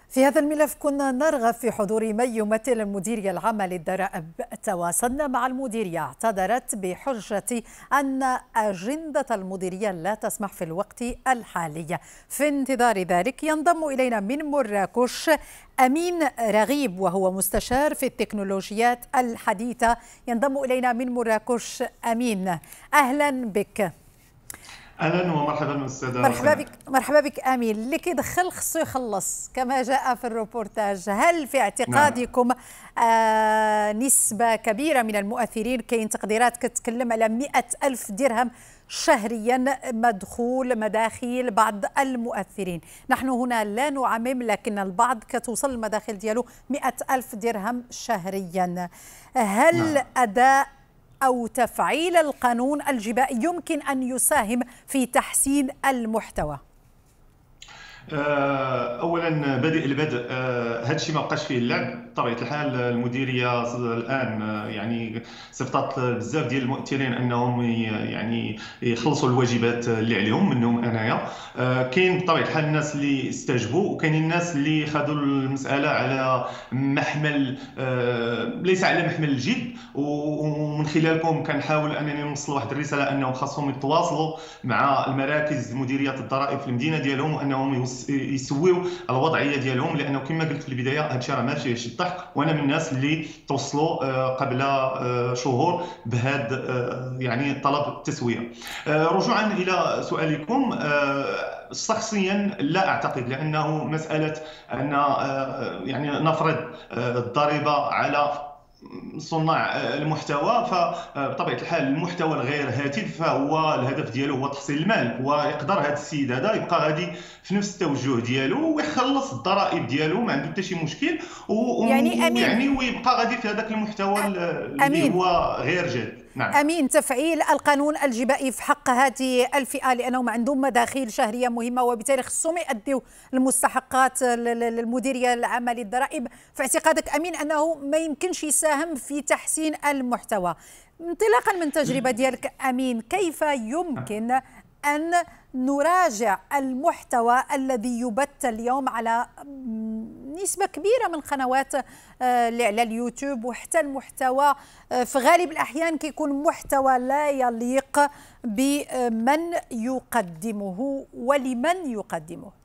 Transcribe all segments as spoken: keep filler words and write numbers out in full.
في هذا الملف كنا نرغب في حضور من يمثل المديرية العامة للضرائب. تواصلنا مع المديرية، اعتذرت بحجة أن أجندة المديرية لا تسمح في الوقت الحالي. في انتظار ذلك ينضم إلينا من مراكش أمين رغيب، وهو مستشار في التكنولوجيات الحديثة. ينضم إلينا من مراكش. أمين، أهلا بك. اهلا ومرحبا استاذه. مرحبا بك مرحبا بك امين. اللي كيدخل خصو يخلص كما جاء في الروبورتاج. هل في اعتقادكم آه نسبه كبيره من المؤثرين، كاين تقديرات كتتكلم على مئة ألف درهم شهريا مدخول مداخيل بعض المؤثرين؟ نحن هنا لا نعمم، لكن البعض كتوصل المداخيل ديالو مئة ألف درهم شهريا. هل نعم. أداء أو تفعيل القانون الجبائي يمكن أن يساهم في تحسين المحتوى؟ اولا بادئ البدء، هذا الشيء ما بقاش فيه اللعب. بطبيعه الحال المديريه الان يعني صيفطات بزاف ديال المؤثرين انهم يعني يخلصوا الواجبات اللي عليهم، منهم انايا. كاين بطبيعه الحال الناس اللي استجبوا، وكاينين الناس اللي خذوا المساله على محمل ليس على محمل الجد، ومن خلالكم كنحاول انني نوصل واحد الرساله انهم خاصهم يتواصلوا مع المراكز مديريه الضرائب في المدينه ديالهم، وانهم يسويوا الوضعيه ديالهم، لانه كما قلت في البدايه هذا الشيء راه ما فيهش الضحك. وانا من الناس اللي توصلوا قبل شهور بهذا يعني طلب التسويه. رجوعا الى سؤالكم، شخصيا لا اعتقد، لانه مساله ان يعني نفرض الضريبه على صناع المحتوى، فبطبيعه الحال المحتوى الغير هادف فهو الهدف ديالو هو تحصيل المال، ويقدر هذا السيد هذا يبقى غادي في نفس التوجه ديالو ويخلص الضرائب ديالو، ما عنده حتى شي مشكل، يعني أمين يعني ويبقى غادي في هذاك المحتوى اللي أمين. هو غير جاد. نعم. أمين، تفعيل القانون الجبائي في حق هذه الفئة، لأنهم عندهم مداخيل شهرية مهمة وبالتالي خصهم يأدوا المستحقات للمديرية العامة للضرائب. في اعتقادك أمين أنه ما يمكنش يساهم في تحسين المحتوى؟ انطلاقا من تجربة ديالك أمين، كيف يمكن أن نراجع المحتوى الذي يبث اليوم على نسبة كبيرة من قنوات اللي على اليوتيوب، وحتى المحتوى في غالب الأحيان كيكون محتوى لا يليق بمن يقدمه ولمن يقدمه؟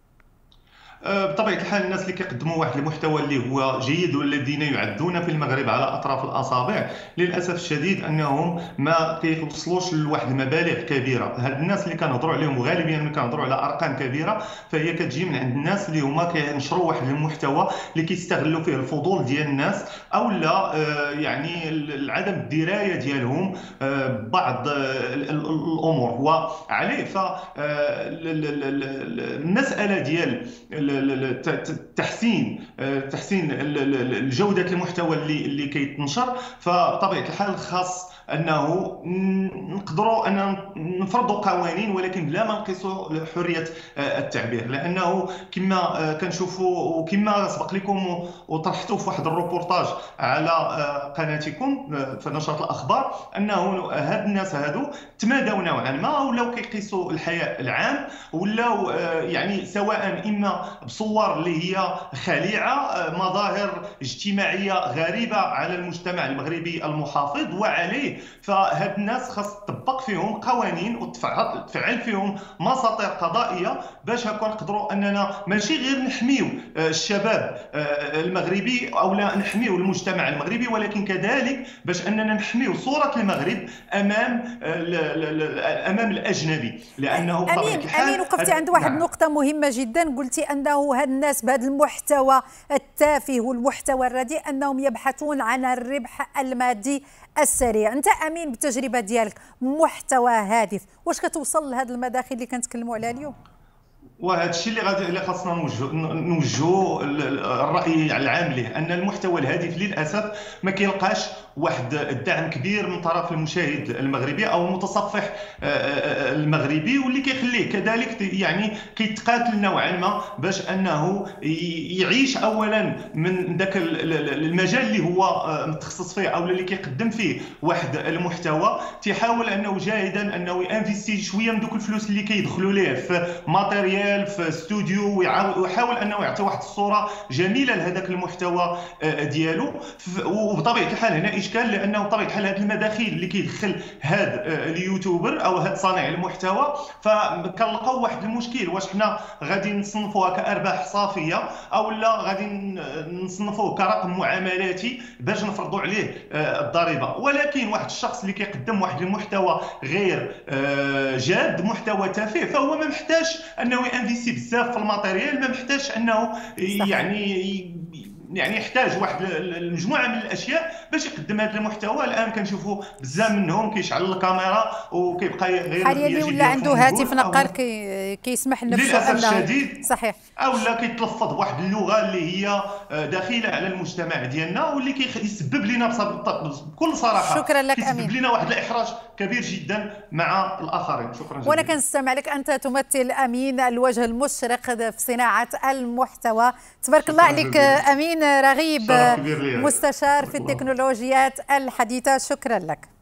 بطبيعه الحال الناس اللي كيقدموا واحد المحتوى اللي هو جيد والذين يعدون في المغرب على اطراف الاصابع، للاسف الشديد انهم ما كيوصلوش لواحد المبالغ كبيره. هاد الناس اللي كنهضروا عليهم غالبا ملي كنهضروا على ارقام كبيره، فهي كتجي من عند الناس اللي هما كينشروا واحد المحتوى اللي كيستغلوا فيه الفضول ديال الناس، او لا يعني عدم الدرايه ديالهم ببعض الامور. وعليه فالمساله ديال تحسين تحسين جودة المحتوى اللي اللي كيتنشر، فبطبيعة الحال خاص انه نقدروا ان نفرضوا قوانين، ولكن بلا ما نقيسوا حريه التعبير، لانه كما كنشوفوا وكما سبق لكم وطرحتوا في واحد الروبورتاج على قناتكم في نشرة الاخبار، انه هاد الناس هادو تمادوا نوعا ما، ولاو كيقيسوا الحياء العام، ولاو يعني سواء اما بصور اللي هي خليعه، مظاهر اجتماعيه غريبه على المجتمع المغربي المحافظ، وعليه فهاد الناس خاص تطبق فيهم قوانين وتفعل فيهم مساطر قضائيه، باش هكا نقدروا اننا ماشي غير نحميو الشباب المغربي او لا نحميو المجتمع المغربي، ولكن كذلك باش اننا نحميو صوره المغرب امام امام الاجنبي، لانه امين امين وقفتي عند واحد نعم. نقطه مهمه جدا، قلتي انه هاد الناس بهذا المحتوى التافه والمحتوى الرديء انهم يبحثون عن الربح المادي السريع. انت امين بالتجربه ديالك محتوى هادف، واش كتوصل لهذا المداخل اللي كنتكلموا عليها اليوم؟ وهذا الشيء اللي غادي اللي خاصنا نوجهوا الراي العام له، ان المحتوى الهادف للاسف ما كيلقاش واحد الدعم كبير من طرف المشاهد المغربي او المتصفح المغربي، واللي كيخليه كذلك يعني كيتقاتل نوعا ما باش انه يعيش اولا من ذاك المجال اللي هو متخصص فيه او اللي كيقدم فيه واحد المحتوى، تيحاول انه جاهدا انه ينفيستي شويه من دوك الفلوس اللي كيدخلوا ليه في ماتيريال في استوديو، ويحاول انه يعطي واحد الصوره جميله لهذاك المحتوى ديالو. وبطبيعه الحال هنا اشكال، لانه بطبيعه الحال هذه المداخيل اللي كيدخل هذا اليوتيوبر او هذا صانع المحتوى فكنلقاو واحد المشكل، واش حنا غادي نصنفوها كارباح صافيه او لا غادي نصنفوه كرقم معاملاتي باش نفرضوا عليه الضريبه. ولكن واحد الشخص اللي كيقدم واحد المحتوى غير جاد، محتوى تافه، فهو ما محتاج انه ينفيستي بزاف في الماتيريال، ما محتاج انه يعني يعني يحتاج واحد المجموعه من الاشياء باش يقدم هذا المحتوى. الان كنشوفوا بزاف منهم كيشعل الكاميرا وكيبقى غير حاليا اللي ولا عنده هاتف نقال كي كيسمح لنفسه للاسف الشديد صحيح او لا كيتلفظ بواحد اللغه اللي هي داخله على المجتمع ديالنا، واللي كيسبب لنا بكل صراحه شكرا لك كيسبب امين، لنا واحد الاحراج كبير جدا مع الاخرين. شكرا جزيلا. وانا كنستمع لك، انت تمثل امين الوجه المشرق في صناعه المحتوى. تبارك الله عليك جزيلا. امين رغيب، مستشار في التكنولوجيات الحديثه، شكرا لك.